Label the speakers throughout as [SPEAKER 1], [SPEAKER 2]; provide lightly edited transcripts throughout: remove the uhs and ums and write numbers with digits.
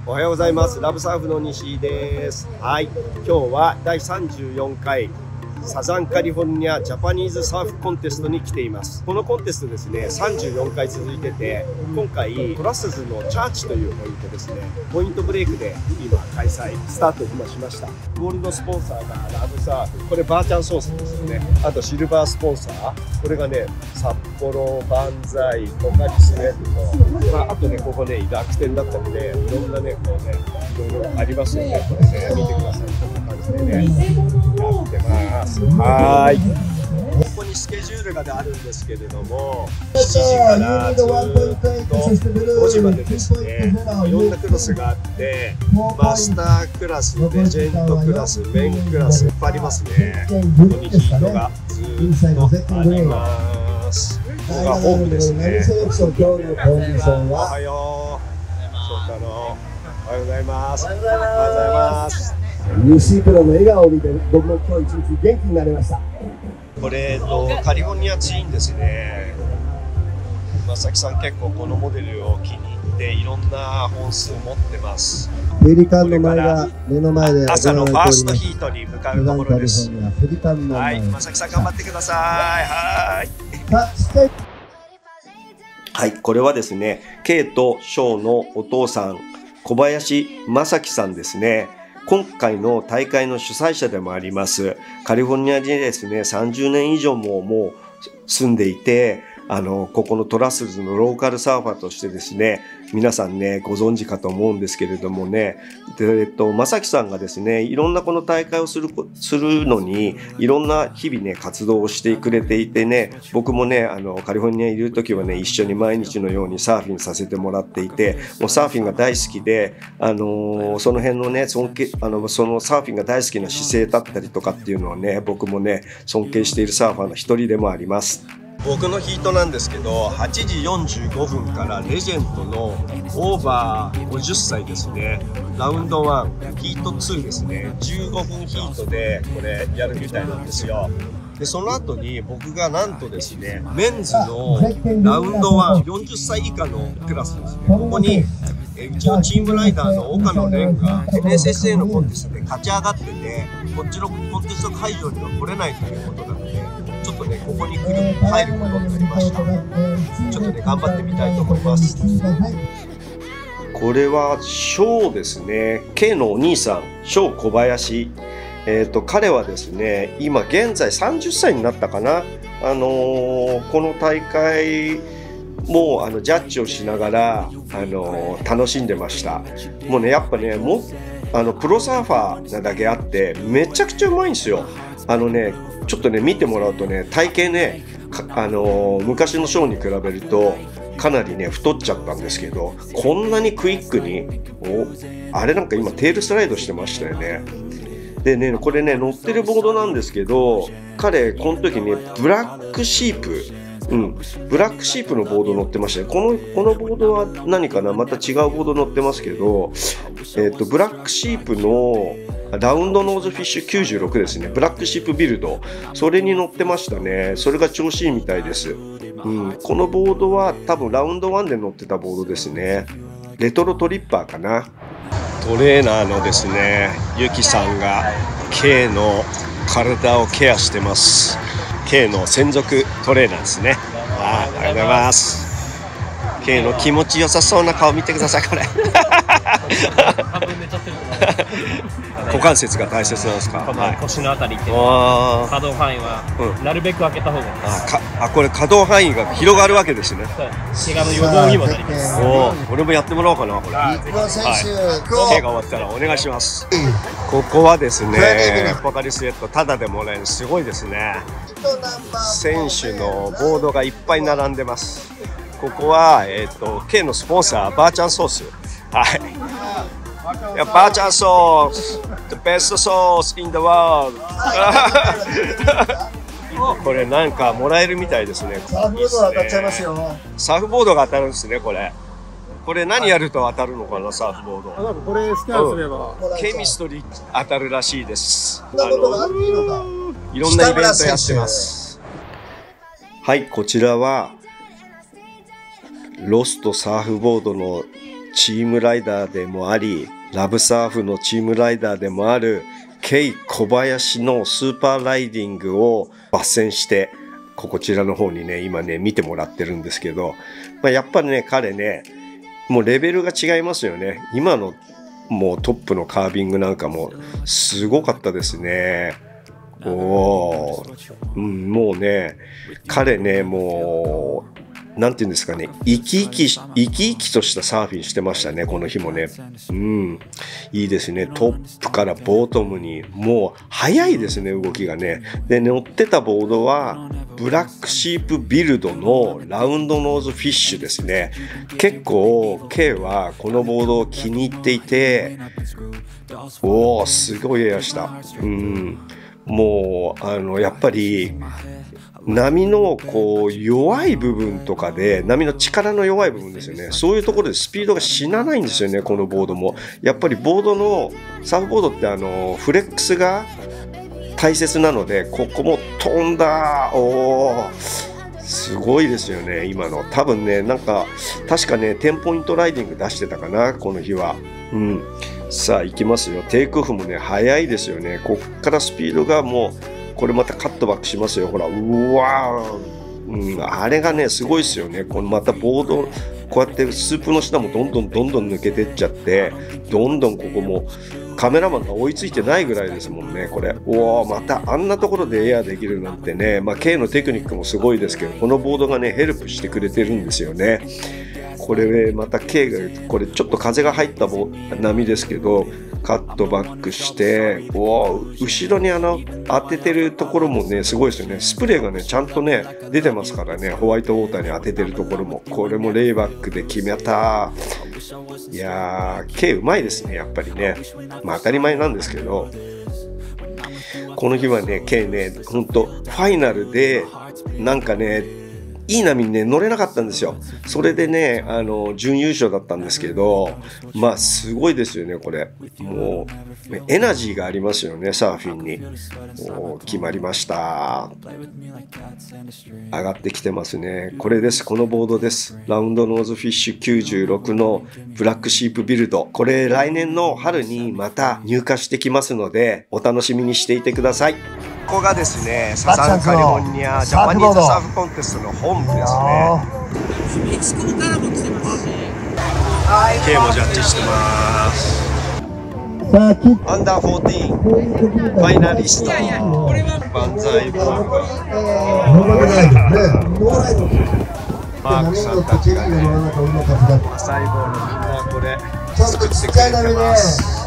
[SPEAKER 1] おはようございます。ラブサーフの西井です。はい、今日は第34回サザンカリフォルニアジャパニーズサーフコンテストに来ています。このコンテストですね、34回続いてて、今回トラスズのチャーチというポイントですね、ポイントブレイクで今開催スタート今しました。ゴールドスポンサーがラブサーフ、これバーチャンソースですよね。あとシルバースポンサー、これがね札幌、バンザイ、ポカリスエット、あとねここね楽天だったりね、いろんなねこうねいろいろありますよね。これね見てください。こんな感じでねやってます。はい。ここにスケジュールがあるんですけれども、7時からずっと5時までですね、いろんなクラスがあって、マスタークラス、レジェンドクラス、メインクラス、いっぱいありますね。ここにヒートがずっとあります。ここがホームですね。おはよう。翔太郎。おはようございます。おはようございます。
[SPEAKER 2] 西プロの笑顔を見て、僕も今日一日元気になりました。
[SPEAKER 1] これカリフォルニアツインですね。正木さん結構このモデルを気に入っていろんな本数持ってます。
[SPEAKER 2] ペリカンの前が目の前で
[SPEAKER 1] 朝のファーストヒートに向かうところです。
[SPEAKER 2] ペリカンの
[SPEAKER 1] は
[SPEAKER 2] 前、
[SPEAKER 1] い、正木さん頑張ってください。はい、これはですね、K とショーのお父さん、小林正樹さんですね。今回の大会の主催者でもあります。カリフォルニアにですね、30年以上ももう住んでいて、ここのトラスズのローカルサーファーとしてですね、皆さんね、ご存知かと思うんですけれどもね、正樹さんがですね、いろんなこの大会をするのに、いろんな日々ね、活動をしてくれていてね、僕もね、カリフォルニアにいる時はね、一緒に毎日のようにサーフィンさせてもらっていて、もうサーフィンが大好きで、その辺のね、そのサーフィンが大好きな姿勢だったりとかっていうのはね、僕もね、尊敬しているサーファーの一人でもあります。僕のヒートなんですけど、8時45分からレジェンドのオーバー50歳ですね、ラウンド1、ヒート2ですね、15分ヒートでこれやるみたいなんですよ。で、その後に僕がなんとですね、メンズのラウンド1、40歳以下のクラスですね、ここにうちのチームライダーの岡野蓮が NSSA のコンテストで勝ち上がってて、こっちのコンテスト会場には来れないということなので、ちょっとね、ここに入ることになりました。ちょっとね、頑張ってみたいと思います。これはショーですね。K のお兄さん、ショー小林。彼はですね、今現在30歳になったかな。この大会もジャッジをしながら楽しんでました。もうね、やっぱね、プロサーファーなだけあってめちゃくちゃうまいんですよ。ちょっとね見てもらうとね、体型ね、昔のショーに比べるとかなりね太っちゃったんですけど、こんなにクイックにあれなんか今テールスライドしてましたよね。でね、これね乗ってるボードなんですけど、彼この時ねブラックシープのボード乗ってましたね。このボードは何かな、また違うボード乗ってますけど、ブラックシープのラウンドノーズフィッシュ96ですね。ブラックシープビルド、それに乗ってましたね。それが調子いいみたいです。このボードは多分ラウンド1で乗ってたボードですね。レトロトリッパーかな。トレーナーのですね、ゆきさんが K の体をケアしてます。K の専属トレーナーですね。ありがとうございます。K の気持ちよさそうな顔見てください、これ。股関節が大切なんですか。
[SPEAKER 3] この腰のあたりっていうのは可動範囲はなるべく開けた方がいいです。
[SPEAKER 1] これ可動範囲が広がるわけですね。
[SPEAKER 3] 怪我の予防にもなります。
[SPEAKER 1] 俺もやってもらおうかな、これ。
[SPEAKER 2] 日本選手、
[SPEAKER 1] K が終わったらお願いします。ここはですね、ポカリスエットタダでもらえる、すごいですね。選手のボードがいっぱい並んでます。ここはK のスポンサーバーチャンソース。はい。いや、バーチャンソース The best sauce in the world これなんかもらえるみたいですね。
[SPEAKER 2] サーフボードが当たっちゃいますよ。
[SPEAKER 1] サーフボードが当たるんですね。これ何やると当たるのかな、サーフボード。
[SPEAKER 3] なんかこれスキャンすれば、
[SPEAKER 1] ケミストリー当たるらしいです。
[SPEAKER 2] そんなことがあっていいのか。
[SPEAKER 1] いろんなイベントやってます。はい、こちらはロストサーフボードのチームライダーでもあり、ラブサーフのチームライダーでもあるケイ小林のスーパーライディングを抜粋して、こちらの方にね、今ね、見てもらってるんですけど、やっぱりね、彼ね、もうレベルが違いますよね。今のもうトップのカービングなんかもすごかったですね。もうね、彼ね、もう、なんていうんですかね、生き生きとしたサーフィンしてましたね、この日もね。いいですね。トップからボトムに、もう速いですね、動きがね。で、乗ってたボードは、ブラックシープビルドのラウンドノーズフィッシュですね。結構、K はこのボードを気に入っていて、すごいエアした。もう、やっぱり、波の弱い部分とかで、波の力の弱い部分ですよね。そういうところでスピードが死なないんですよね、このボードも。やっぱりボードの、サーフボードってフレックスが大切なので、ここも飛んだ。すごいですよね、今の。多分ね、なんか、確かね、10ポイントライディング出してたかな、この日は。さあ、行きますよ。テイクオフもね、速いですよね。こっからスピードがもう、これまたカットバックしますよ。ほら、あれがね、すごいですよね。このまたボード、こうやってスープの下もどんどん抜けてっちゃって、どんどんここもカメラマンが追いついてないぐらいですもんね、これ。またあんなところでエアできるなんてね、K のテクニックもすごいですけど、このボードがね、ヘルプしてくれてるんですよね。これまた K が、これちょっと風が入った波ですけど、カットバックして、後ろに当ててるところもね、すごいですよね。スプレーがね、ちゃんとね、出てますからね、ホワイトウォーターに当ててるところも。これもレイバックで決めた。いやー、K うまいですね、やっぱりね。当たり前なんですけど、この日はね、K ね、ほんと、ファイナルで、なんかね、いい波にね、乗れなかったんですよ。それでね、準優勝だったんですけど、すごいですよね、これ。もう、エナジーがありますよね、サーフィンに。決まりました。上がってきてますね。これです、このボードです。ラウンドノーズフィッシュ96のブラックシープビルド。これ、来年の春にまた入荷してきますので、お楽しみにしていてください。ここがですね、サザンカリフォルニアジャパニーズサーフコンテストの本部ですね。メキシコからも来てますし、K もジャッジしてます。アンダー14ファイナリスト、万歳ボールマークさんたちがね、マサイボールみんなこれ作ってくれてます。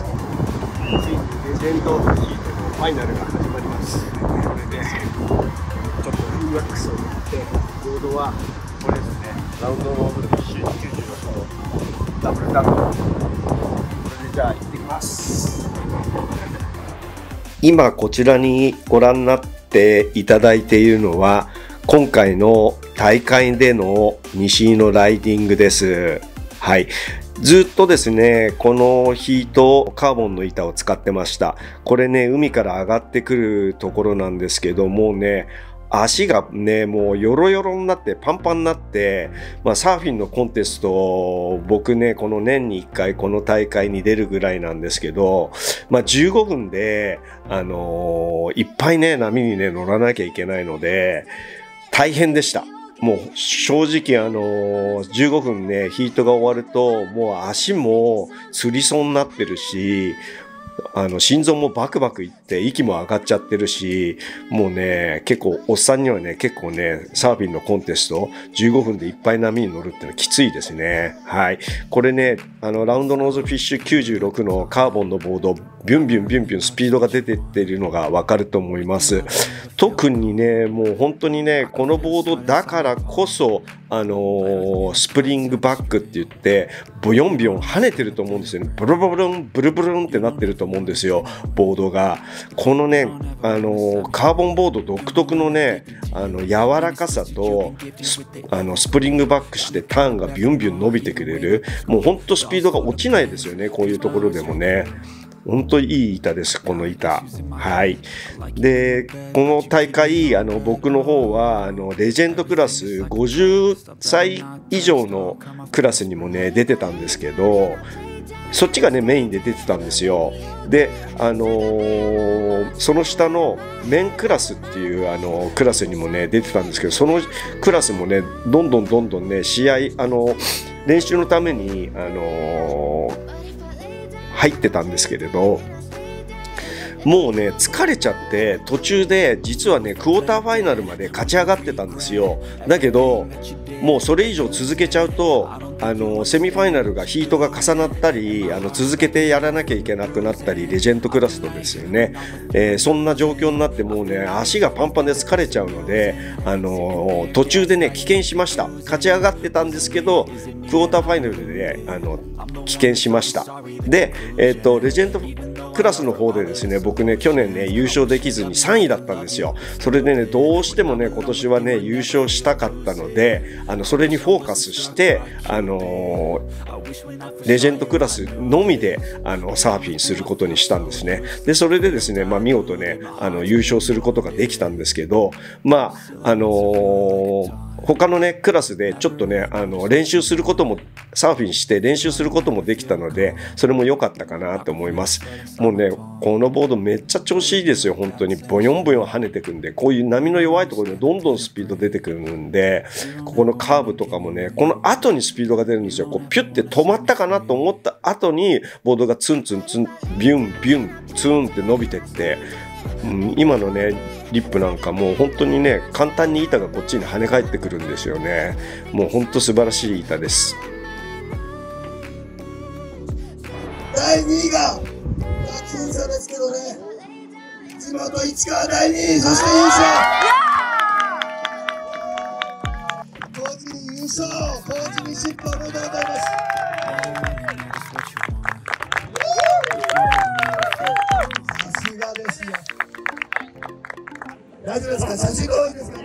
[SPEAKER 1] レジェンドヒートのファイナルが始まります。これでちょっとフーワックスを塗ってボードはこれですね、ラウンドノーズフィッシュ96のダブルダブル。これでじゃあ行ってきます。今こちらにご覧になっていただいているのは今回の大会での西井のライディングです。はい。ずっとですね、このヒートカーボンの板を使ってました。これね、海から上がってくるところなんですけどもね、足がね、もうヨロヨロになってパンパンになって、サーフィンのコンテスト、僕ね、この年に1回この大会に出るぐらいなんですけど、15分で、いっぱいね、波にね、乗らなきゃいけないので、大変でした。もう正直15分ね、ヒートが終わると、もう足もつりそうになってるし、心臓もバクバクいって息も上がっちゃってるし、もうね、結構おっさんにはね、結構ね、サーフィンのコンテスト15分でいっぱい波に乗るってのはきついですね。はい。これね、ラウンドノーズフィッシュ96のカーボンのボード、ビュンビュンスピードが出てっているのがわかると思います。特にね、もう本当にね、このボードだからこそ、スプリングバックって言って、ボヨンビヨン跳ねてると思うんですよね。ブルブルン、ブルブルンってなってると思うんですよ、ボードが。このね、カーボンボード独特のね、柔らかさと、スプリングバックしてターンがビュンビュン伸びてくれる。もうほんとスピードが落ちないですよね、こういうところでもね。 本当にいい板です、この板。はい。で、この大会、僕の方は、レジェンドクラス、50歳以上のクラスにもね、出てたんですけど、そっちがね、メインで出てたんですよ。で、その下のメンクラスっていうクラスにもね、出てたんですけど、そのクラスもね、どんどんね、試合、練習のために、入ってたんですけれど、もうね疲れちゃって途中で実はねクォーターファイナルまで勝ち上がってたんですよ。だけどもうそれ以上続けちゃうとセミファイナルがヒートが重なったり続けてやらなきゃいけなくなったりレジェンドクラスとですよね、そんな状況になってもうね足がパンパンで疲れちゃうので途中でね棄権しました。勝ち上がってたんですけどクォーターファイナルで、棄権しました。で、レジェンドクラスの方でですね僕ね去年ね優勝できずに3位だったんですよ。それでねどうしてもね今年はね優勝したかったのでそれにフォーカスしてレジェンドクラスのみでサーフィンすることにしたんですね。でそれでですね、見事ね優勝することができたんですけど他のねクラスでちょっとね練習することもサーフィンして練習することもできたのでそれも良かったかなと思います。もうねこのボードめっちゃ調子いいですよ。本当にボヨンボヨン跳ねてくんでこういう波の弱いところでどんどんスピード出てくるんでここのカーブとかもねこの後にスピードが出るんですよ。こうピュッて止まったかなと思った後にボードがツンツンツンビュンビュンツーンって伸びてって、今のねリップなんかもう本当にね簡単に板がこっちに跳ね返ってくるんですよね。もう本当素晴らしい板です。
[SPEAKER 2] 第2位が僅差ですけどね地元市川第2位そして優勝同時に優勝同時に尻尾おめでとうございます。さすがですよ。大丈夫ですか？写真どうですか？